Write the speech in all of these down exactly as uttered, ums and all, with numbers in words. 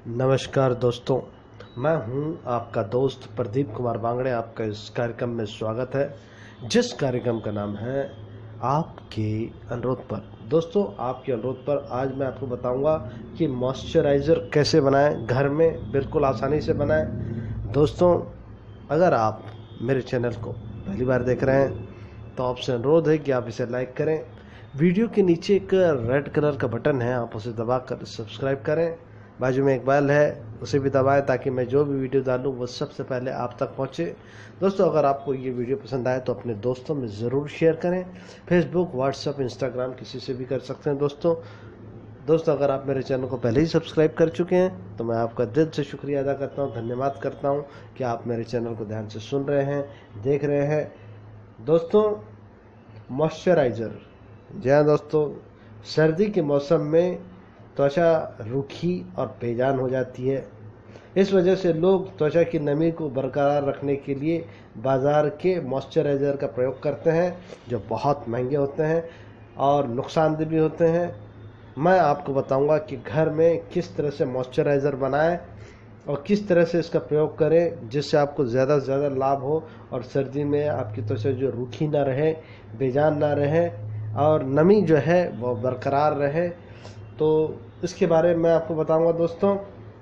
नमस्कार दोस्तों, मैं हूं आपका दोस्त प्रदीप कुमार बांगड़े। आपका इस कार्यक्रम में स्वागत है, जिस कार्यक्रम का नाम है आपके अनुरोध पर। दोस्तों, आपके अनुरोध पर आज मैं आपको बताऊंगा कि मॉइस्चराइज़र कैसे बनाएं, घर में बिल्कुल आसानी से बनाएं। दोस्तों, अगर आप मेरे चैनल को पहली बार देख रहे हैं तो आपसे अनुरोध है कि आप इसे लाइक करें। वीडियो के नीचे एक रेड कलर का बटन है, आप उसे दबाकर सब्सक्राइब करें। बाजू में एक बेल है, उसे भी दबाएं ताकि मैं जो भी वीडियो डालूं वो सबसे पहले आप तक पहुंचे। दोस्तों, अगर आपको ये वीडियो पसंद आए तो अपने दोस्तों में ज़रूर शेयर करें। फेसबुक, व्हाट्सएप, इंस्टाग्राम किसी से भी कर सकते हैं। दोस्तों दोस्तों अगर आप मेरे चैनल को पहले ही सब्सक्राइब कर चुके हैं तो मैं आपका दिल से शुक्रिया अदा करता हूं, धन्यवाद करता हूं कि आप मेरे चैनल को ध्यान से सुन रहे हैं, देख रहे हैं। दोस्तों, मॉइस्चराइज़र, जी हाँ दोस्तों, सर्दी के मौसम में त्वचा रूखी और बेजान हो जाती है। इस वजह से लोग त्वचा की नमी को बरकरार रखने के लिए बाज़ार के मॉइस्चराइज़र का प्रयोग करते हैं, जो बहुत महंगे होते हैं और नुकसानदेह भी होते हैं। मैं आपको बताऊंगा कि घर में किस तरह से मॉइस्चराइज़र बनाएं और किस तरह से इसका प्रयोग करें जिससे आपको ज़्यादा से ज़्यादा लाभ हो और सर्दी में आपकी त्वचा जो रूखी ना रहे, बेजान ना रहे और नमी जो है वो बरकरार रहे। तो इसके बारे में मैं आपको बताऊंगा। दोस्तों,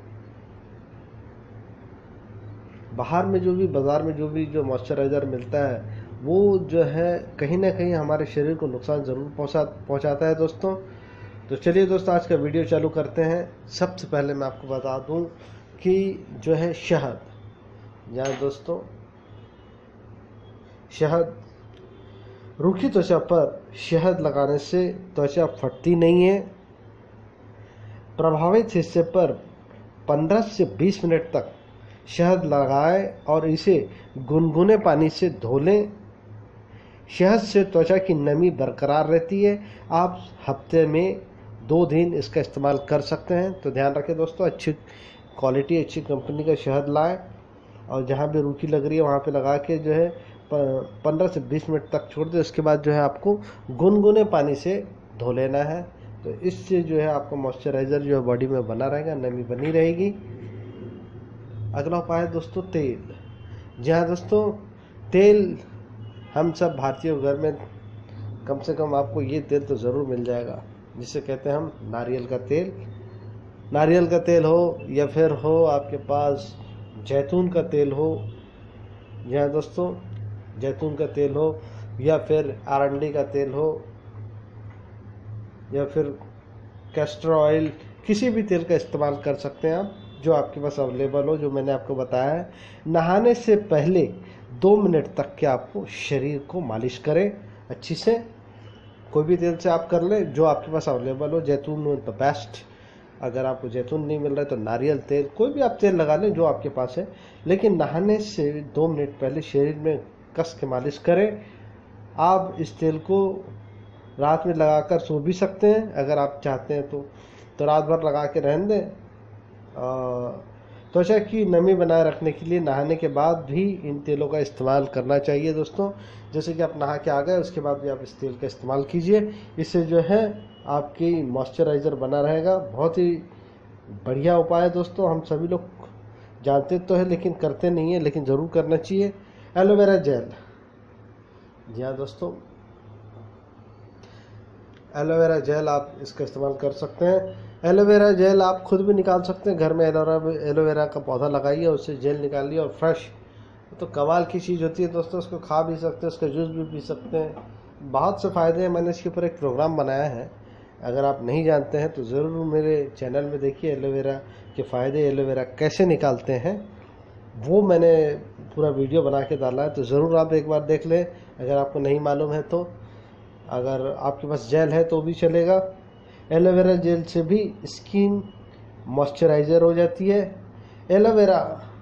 बाहर में जो भी बाज़ार में जो भी जो मॉइस्चराइज़र मिलता है वो जो है कहीं ना कहीं हमारे शरीर को नुकसान ज़रूर पहुंचा पहुंचाता है। दोस्तों, तो चलिए दोस्तों, आज का वीडियो चालू करते हैं। सबसे पहले मैं आपको बता दूं कि जो है शहद, यहाँ दोस्तों शहद, रूखी त्वचा पर शहद लगाने से त्वचा फटती नहीं है। प्रभावित हिस्से पर पंद्रह से बीस मिनट तक शहद लगाएं और इसे गुनगुने पानी से धो लें। शहद से त्वचा की नमी बरकरार रहती है। आप हफ्ते में दो दिन इसका इस्तेमाल कर सकते हैं। तो ध्यान रखें दोस्तों, अच्छी क्वालिटी, अच्छी कंपनी का शहद लाएं और जहाँ भी रूखी लग रही है वहाँ पे लगा के जो है पंद्रह से बीस मिनट तक छोड़ दें। उसके बाद जो है आपको गुनगुने पानी से धो लेना है। तो इससे जो है आपका मॉइस्चराइज़र जो है बॉडी में बना रहेगा, नमी बनी रहेगी। अगला उपाय है दोस्तों तेल। जी हाँ दोस्तों, तेल हम सब भारतीयों घर में कम से कम आपको ये तेल तो ज़रूर मिल जाएगा, जिसे कहते हैं हम नारियल का तेल। नारियल का तेल हो या फिर हो आपके पास जैतून का तेल हो, जी हाँ दोस्तों, जैतून का तेल हो या फिर आरंडी का तेल हो या फिर कैस्टर ऑयल, किसी भी तेल का इस्तेमाल कर सकते हैं आप, जो आपके पास अवेलेबल हो, जो मैंने आपको बताया है। नहाने से पहले दो मिनट तक के आपको शरीर को मालिश करें अच्छी से। कोई भी तेल से आप कर लें जो आपके पास अवेलेबल हो। जैतून हो तो बेस्ट, अगर आपको जैतून नहीं मिल रहा है तो नारियल तेल, कोई भी आप तेल लगा लें जो आपके पास है। लेकिन नहाने से दो मिनट पहले शरीर में कस के मालिश करें। आप इस तेल को रात में लगाकर सो भी सकते हैं अगर आप चाहते हैं तो तो रात भर लगा के रहने दें। त्वचा की नमी बनाए रखने के लिए नहाने के बाद भी इन तेलों का इस्तेमाल करना चाहिए। दोस्तों, जैसे कि आप नहा के आ गए उसके बाद भी आप इस तेल का इस्तेमाल कीजिए। इससे जो है आपकी मॉइस्चराइज़र बना रहेगा। बहुत ही बढ़िया उपाय है दोस्तों, हम सभी लोग जानते तो है लेकिन करते नहीं है, लेकिन ज़रूर करना चाहिए। एलोवेरा जेल, जी हाँ दोस्तों, एलोवेरा जेल आप इसका इस्तेमाल कर सकते हैं। एलोवेरा जेल आप खुद भी निकाल सकते हैं। घर में एलोवेरा एलोवेरा का पौधा लगाइए, उससे जेल निकालिए और फ्रेश, तो कमाल की चीज़ होती है दोस्तों। उसको खा भी सकते हैं, उसका जूस भी पी सकते हैं, बहुत से फ़ायदे हैं। मैंने इसके ऊपर एक प्रोग्राम बनाया है, अगर आप नहीं जानते हैं तो ज़रूर मेरे चैनल में देखिए। एलोवेरा के फ़ायदे, एलोवेरा कैसे निकालते हैं, वो मैंने पूरा वीडियो बना के डाला है, तो ज़रूर आप एक बार देख लें अगर आपको नहीं मालूम है तो। अगर आपके पास जेल है तो भी चलेगा। एलोवेरा जेल से भी स्किन मॉइस्चराइज़र हो जाती है। एलोवेरा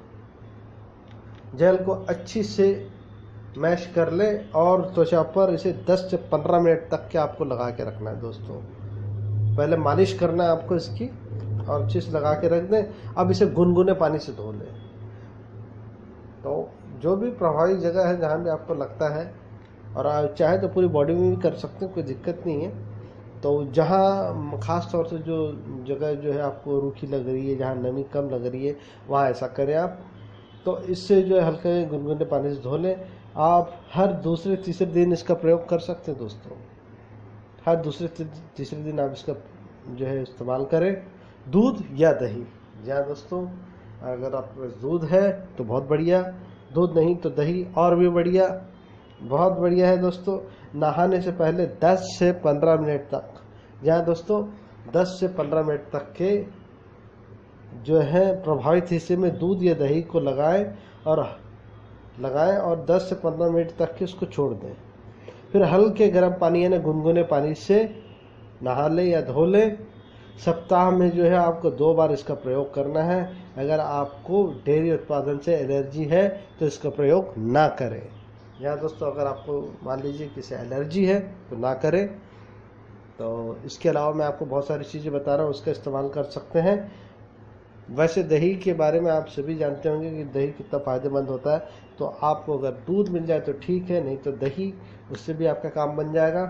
जेल को अच्छी से मैश कर ले और त्वचा पर इसे दस से पंद्रह मिनट तक के आपको लगा के रखना है। दोस्तों, पहले मालिश करना है आपको इसकी और अच्छे से लगा के रख दें। अब इसे गुनगुने पानी से धो लें। तो जो भी प्रभावित जगह है जहाँ भी आपको लगता है, और आप चाहे तो पूरी बॉडी में भी कर सकते हैं, कोई दिक्कत नहीं है। तो जहाँ ख़ास तौर से जो जगह जो है आपको रूखी लग रही है, जहाँ नमी कम लग रही है, वहाँ ऐसा करें आप। तो इससे जो है हल्के गुनगुने पानी से धो लें। आप हर दूसरे तीसरे दिन इसका प्रयोग कर सकते हैं दोस्तों, हर दूसरे तीसरे दिन आप इसका जो है इस्तेमाल करें। दूध या दही, जहाँ दोस्तों अगर आप दूध है तो बहुत बढ़िया, दूध नहीं तो दही और भी बढ़िया, बहुत बढ़िया है दोस्तों। नहाने से पहले दस से पंद्रह मिनट तक, जहाँ दोस्तों दस से पंद्रह मिनट तक के जो है प्रभावित हिस्से में दूध या दही को लगाएं और लगाएं और दस से पंद्रह मिनट तक के उसको छोड़ दें। फिर हल्के गर्म पानी यानी गुनगुने पानी से नहा लें या धो लें। सप्ताह में जो है आपको दो बार इसका प्रयोग करना है। अगर आपको डेयरी उत्पादन से एलर्जी है तो इसका प्रयोग ना करें। यहाँ दोस्तों अगर आपको मान लीजिए किसी एलर्जी है तो ना करें। तो इसके अलावा मैं आपको बहुत सारी चीज़ें बता रहा हूँ, उसका इस्तेमाल कर सकते हैं। वैसे दही के बारे में आप सभी जानते होंगे कि दही कितना फ़ायदेमंद होता है। तो आपको अगर दूध मिल जाए तो ठीक है, नहीं तो दही, उससे भी आपका काम बन जाएगा।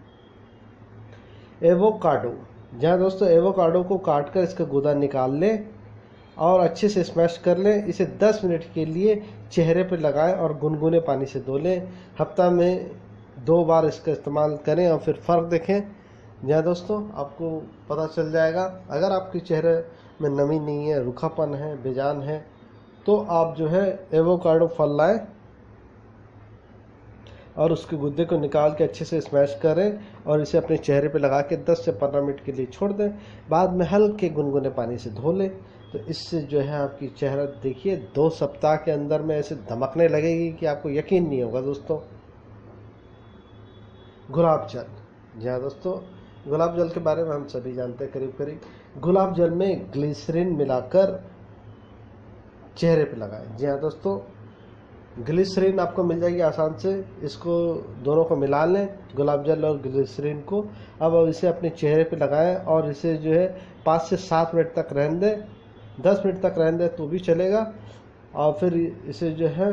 एवोकाडो, जहाँ दोस्तों एवोकाडो को काट कर इसका गूदा निकाल लें और अच्छे से स्मैश कर लें। इसे दस मिनट के लिए चेहरे पर लगाएं और गुनगुने पानी से धो लें। हफ्ता में दो बार इसका इस्तेमाल करें और फिर फ़र्क देखें। जहाँ दोस्तों आपको पता चल जाएगा। अगर आपके चेहरे में नमी नहीं है, रूखापन है, बेजान है, तो आप जो है एवोकाडो फल लाएं और उसके गुद्दे को निकाल के अच्छे से स्मैश करें और इसे अपने चेहरे पे लगा के दस से पंद्रह मिनट के लिए छोड़ दें। बाद में हल्के गुनगुने पानी से धो लें। तो इससे जो है आपकी चेहरा देखिए दो सप्ताह के अंदर में ऐसे धमकने लगेगी कि आपको यकीन नहीं होगा दोस्तों। गुलाब जल, जी हाँ दोस्तों, गुलाब जल के बारे में हम सभी जानते हैं करीब करीब। गुलाब जल में ग्लिसरीन मिलाकर चेहरे पे लगाएं। जी हाँ दोस्तों, ग्लिसरीन आपको मिल जाएगी आसान से। इसको दोनों को मिला लें, गुलाब जल और ग्लिसरीन को। अब इसे अपने चेहरे पे लगाएं और इसे जो है पाँच से सात मिनट तक रहने दें। दस मिनट तक रहने दें तो भी चलेगा। और फिर इसे जो है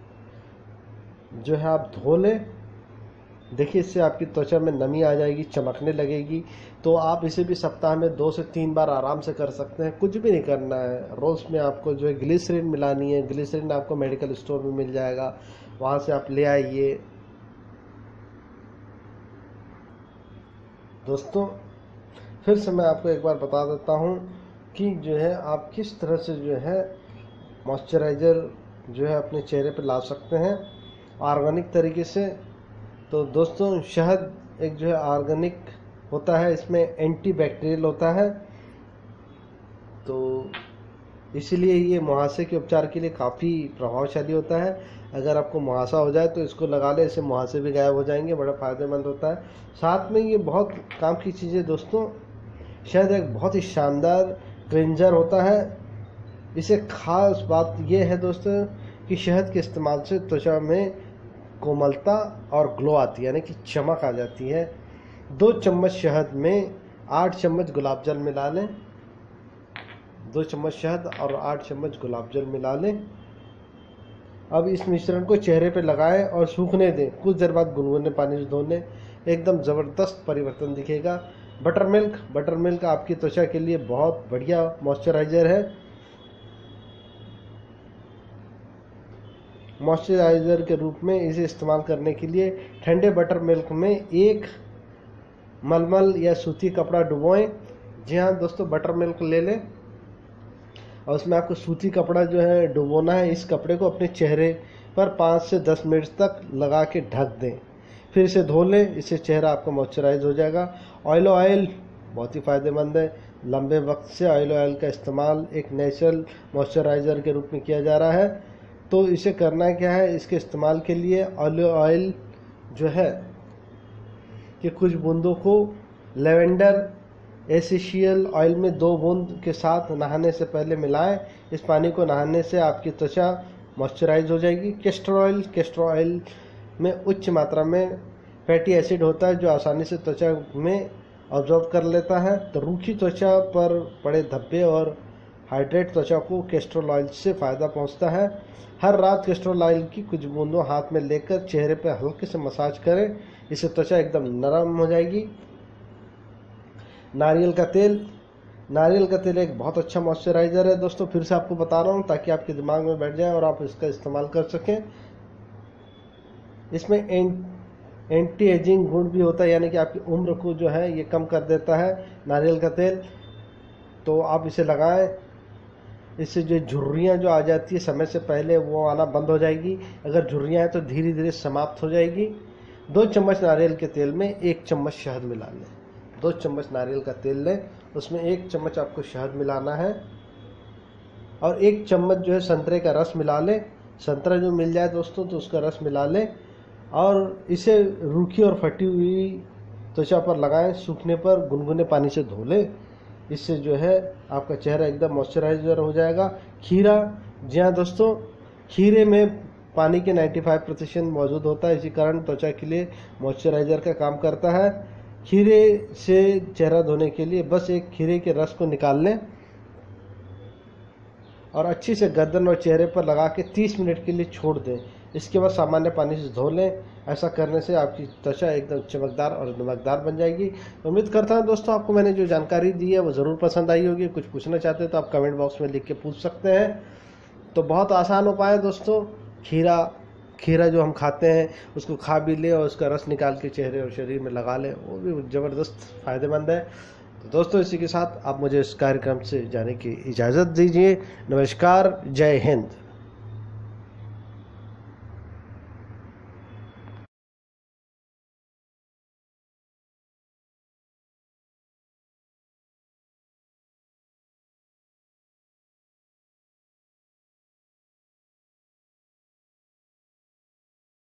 जो है आप धो लें। देखिए इससे आपकी त्वचा में नमी आ जाएगी, चमकने लगेगी। तो आप इसे भी सप्ताह में दो से तीन बार आराम से कर सकते हैं। कुछ भी नहीं करना है। रोज़ में आपको जो है ग्लिसरीन मिलानी है। ग्लिसरीन आपको मेडिकल स्टोर में मिल जाएगा, वहाँ से आप ले आइए। दोस्तों फिर से मैं आपको एक बार बता देता हूँ कि जो है आप किस तरह से जो है मॉइस्चराइज़र जो है अपने चेहरे पर ला सकते हैं ऑर्गेनिक तरीके से। तो दोस्तों शहद एक जो है ऑर्गेनिक होता है, इसमें एंटी बैक्टीरियल होता है, तो इसीलिए ये मुहासे के उपचार के लिए काफ़ी प्रभावशाली होता है। अगर आपको मुहासा हो जाए तो इसको लगा ले, इससे मुहासे भी गायब हो जाएंगे। बड़ा फ़ायदेमंद होता है। साथ में ये बहुत काम की चीज़ है दोस्तों। शहद एक बहुत ही शानदार क्लिंजर होता है। इसे खास बात यह है दोस्तों कि शहद के इस्तेमाल से त्वचा में कोमलता और ग्लो आती है, यानी कि चमक आ जाती है। दो चम्मच शहद में आठ चम्मच गुलाब जल मिला लें। दो चम्मच शहद और आठ चम्मच गुलाब जल मिला लें। अब इस मिश्रण को चेहरे पे लगाएं और सूखने दें। कुछ देर बाद गुनगुने पानी से धो लें। एकदम ज़बरदस्त परिवर्तन दिखेगा। बटर मिल्क, बटर मिल्क आपकी त्वचा के लिए बहुत बढ़िया मॉइस्चराइज़र है। मॉइस्चराइज़र के रूप में इसे इस्तेमाल करने के लिए ठंडे बटर मिल्क में एक मलमल या सूती कपड़ा डुबोएं। जी हाँ दोस्तों, बटर मिल्क ले लें और उसमें आपको सूती कपड़ा जो है डुबोना है। इस कपड़े को अपने चेहरे पर पाँच से दस मिनट तक लगा के ढक दें। फिर इसे धो लें। इससे चेहरा आपका मॉइस्चराइज हो जाएगा। ऑयल ऑयल बहुत ही फ़ायदेमंद है। लंबे वक्त से ऑयल ऑयल का इस्तेमाल एक नेचुरल मॉइस्चराइज़र के रूप में किया जा रहा है। तो इसे करना क्या है, इसके इस्तेमाल के लिए ऑलिव ऑयल जो है कि कुछ बूंदों को लेवेंडर एसेंशियल ऑयल में दो बूंद के साथ नहाने से पहले मिलाएं। इस पानी को नहाने से आपकी त्वचा मॉइस्चराइज हो जाएगी। कैस्टर ऑयल, कैस्टर ऑयल में उच्च मात्रा में फैटी एसिड होता है जो आसानी से त्वचा में ऑब्जॉर्व कर लेता है। तो रूखी त्वचा पर पड़े धब्बे और हाइड्रेट त्वचा को कैस्टर ऑयल से फ़ायदा पहुंचता है। हर रात कैस्टर ऑयल की कुछ बूंदों हाथ में लेकर चेहरे पर हल्के से मसाज करें। इससे त्वचा एकदम नरम हो जाएगी। नारियल का तेल। नारियल का तेल एक बहुत अच्छा मॉइस्चराइज़र है दोस्तों, फिर से आपको बता रहा हूँ ताकि आपके दिमाग में बैठ जाए और आप इसका इस्तेमाल कर सकें। इसमें एंटी एजिंग गुण भी होता है, यानी कि आपकी उम्र को जो है ये कम कर देता है नारियल का तेल। तो आप इसे लगाएं, इससे जो झुर्रियाँ जो आ जाती है समय से पहले वो आना बंद हो जाएगी। अगर झुर्रियाँ हैं तो धीरे धीरे समाप्त हो जाएगी। दो चम्मच नारियल के तेल में एक चम्मच शहद मिला लें। दो चम्मच नारियल का तेल लें, उसमें एक चम्मच आपको शहद मिलाना है और एक चम्मच जो है संतरे का रस मिला लें। संतरा जो मिल जाए दोस्तों तो उसका रस मिला लें और इसे रूखी और फटी हुई त्वचा पर लगाएं। सूखने पर गुनगुने पानी से धो लें। इससे जो है आपका चेहरा एकदम मॉइस्चराइजर हो जाएगा। खीरा, जी हाँ दोस्तों, खीरे में पानी के पचानवे प्रतिशत मौजूद होता है, इसी कारण त्वचा के लिए मॉइस्चराइजर का काम करता है। खीरे से चेहरा धोने के लिए बस एक खीरे के रस को निकाल लें और अच्छी से गर्दन और चेहरे पर लगा के तीस मिनट के लिए छोड़ दें। इसके बाद सामान्य पानी से धो लें। ऐसा करने से आपकी त्वचा एकदम चमकदार और नमकदार बन जाएगी। उम्मीद करता हूं दोस्तों आपको मैंने जो जानकारी दी है वो ज़रूर पसंद आई होगी। कुछ पूछना चाहते हैं तो आप कमेंट बॉक्स में लिख के पूछ सकते हैं। तो बहुत आसान उपाय है दोस्तों। खीरा खीरा जो हम खाते हैं उसको खा भी लें और उसका रस निकाल के चेहरे और शरीर में लगा लें, वो भी ज़बरदस्त फ़ायदेमंद है। तो दोस्तों इसी के साथ आप मुझे इस कार्यक्रम से जाने की इजाज़त दीजिए। नमस्कार, जय हिंद।